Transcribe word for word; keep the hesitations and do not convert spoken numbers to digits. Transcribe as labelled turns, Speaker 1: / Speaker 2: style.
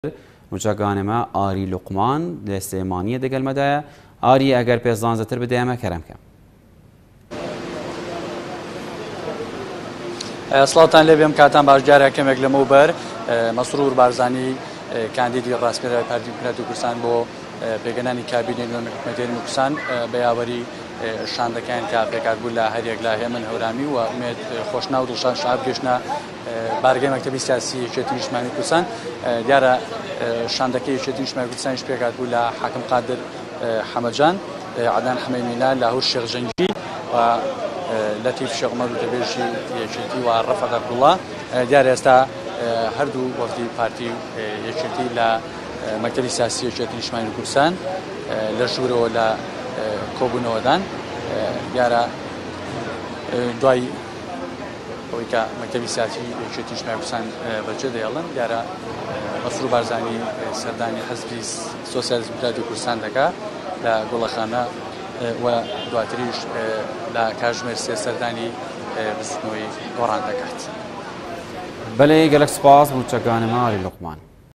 Speaker 1: نوچەکانێمە ئاری لوقمان لە سلێمانیە دەگەلمەدایە. ئاری ئەگەر پێزانزەتر بدەیەمە کەرەمکە.
Speaker 2: سڵاوتان لێ بێم کاتان باش جارێک کەمێک لەمەوبەر مەسرور بارزانی کاندیدی ڕاستپێرای پارتی دموکراتی کوردستان بۆ پێگەنانی کابینەی نوێنەری حکوومەتی کوردستان بە یاوەری شاندەکان کە پێکاتبوو لە هەریەک لا هێمن هەورامی و ئومێد خۆشنا و دڵشان شعب گەشتە بارگەی مەکتەبی سیاسی یەکێتی نیشتیمانی کوردستان. دیارە شاندەکەی یەکێتی نیشتیمانی کوردستانیش پێکاتبوو لە حاکم قادر حەمەدجان، عەدنان حەمەیمینا، لاهور شێخ و لەتیف شێخ عومەر و تەبێژی یەکێتی و ڕەفەت عەبدوڵڵا. دیارە ئێستا هەردوو وەفدی پارتی یەکێتی لە مەکتەبی سیاسی یەکێتی نیشتیمانی کوردستان لە ژوورەوە لە کۆبوونەوەدان. دیارە دوای ئەوەی کە مەکتەبی سیاسی یەکێتی نیشتیمانی کوردستان بەجێ دەهێڵن، دیارە مەسرور بارزانی سەردانی حەزبی سۆسیالیست دموکراتی کوردستان دەکات لە گوڵەخانە و دواتریش لە کاتژمێر سێ سەردانی بستنەوەی گۆڕان دەکات.
Speaker 1: بەڵێ گەلێک سوپاس بۆ نوچەکانێمە ئاری لوقمان.